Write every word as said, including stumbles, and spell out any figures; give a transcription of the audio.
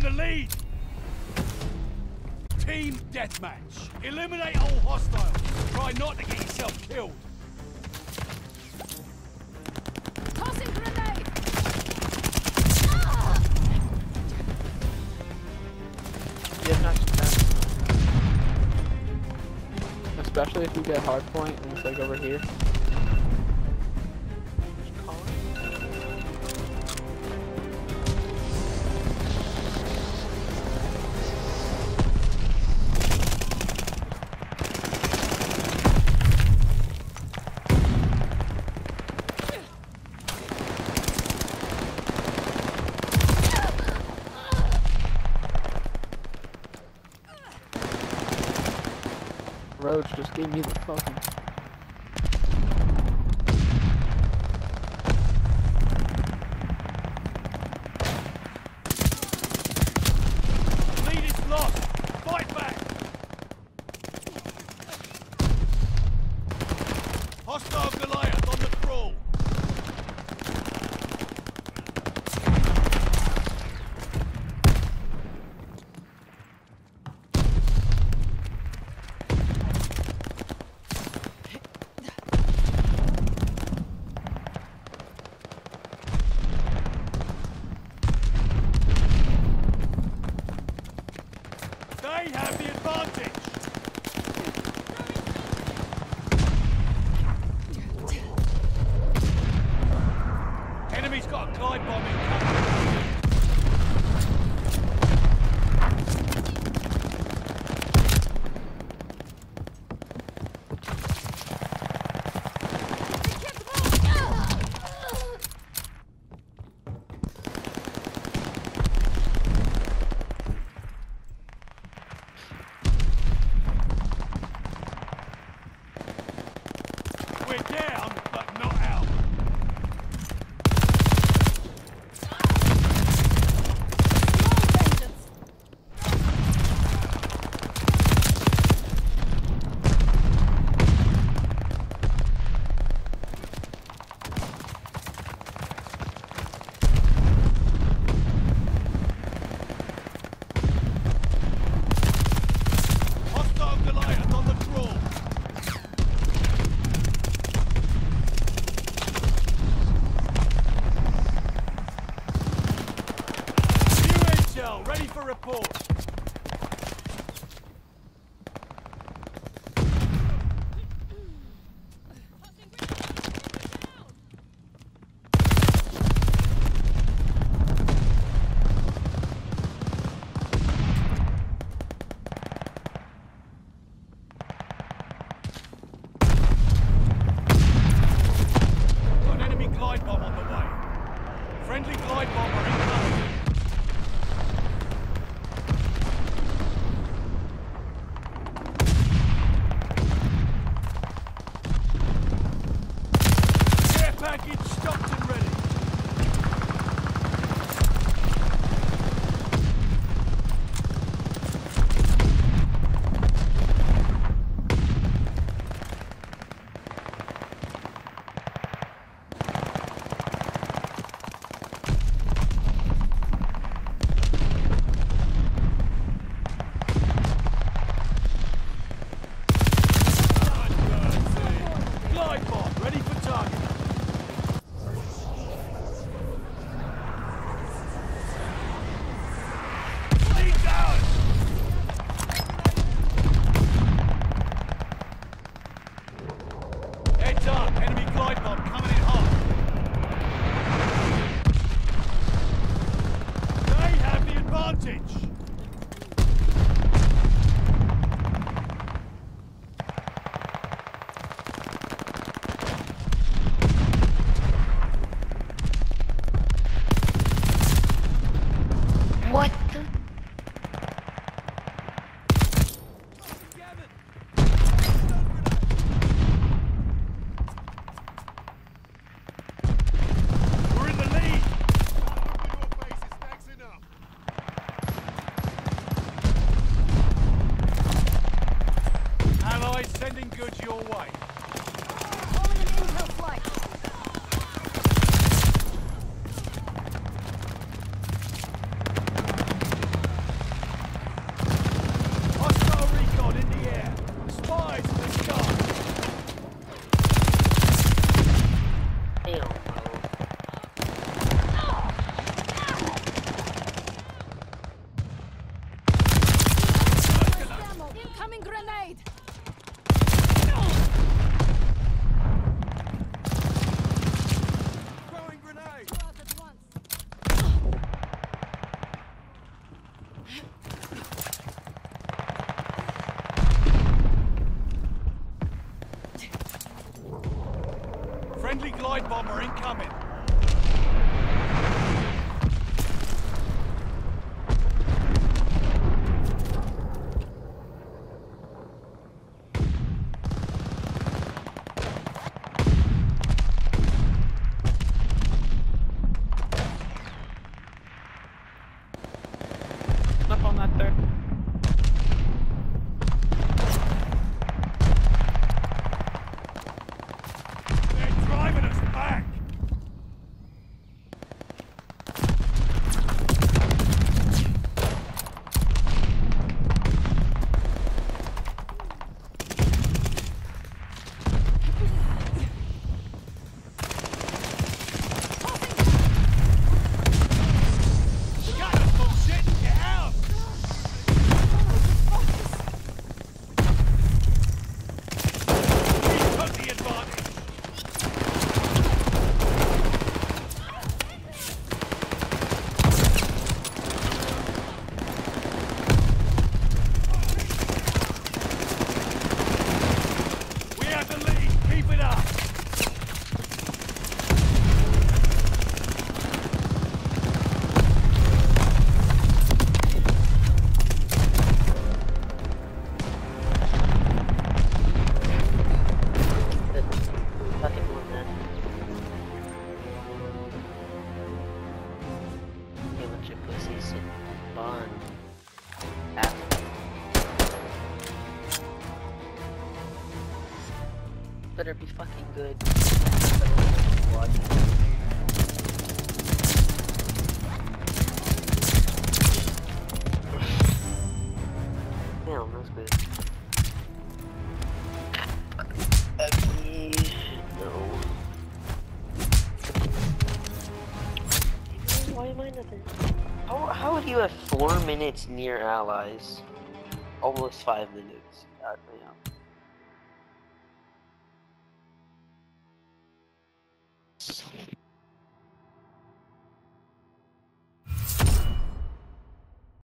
in the lead! Team deathmatch. Eliminate all hostiles. Try not to get yourself killed. Tossing grenade! Ah! Yeah, not too bad. Especially if we get hard point and it's like over here. Roach just gave me the fucking... Lead is lost. Fight back. Hostile Goliath on the crawl. They have the advantage! Enemy's got a glide bomb incoming. We're down, but not out. Hostile Goliath on the crawl. Ready for report. Got an enemy glide bomb on the way. Friendly glide bomber incoming. Package stocked and ready. Glide bomb ready for target. Heads up, enemy glide bomb coming in hot. They have the advantage. What the? We're in the lead. Allies sending goods your way. Calling an intel flight. glide bomber incoming. Up on that third. They're driving us back. Got us, bullshit. Get out. We took the advantage. We have the lead. Keep it up. Fucking one then. You bunch of pussies in Bond. App. Better be fucking good. Damn, that's good. No. Why am I nothing? How, how would you have four minutes near allies? Almost five minutes. God damn.